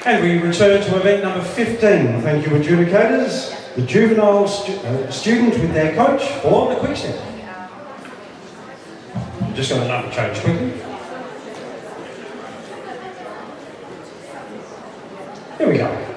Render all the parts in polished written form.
And we return to event number 15. Thank you, adjudicators. The juvenile student with their coach for the quick step. Just got a number change quickly. Here we go.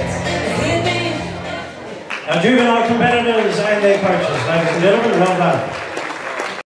Our juvenile competitors and their coaches, ladies and gentlemen, well done.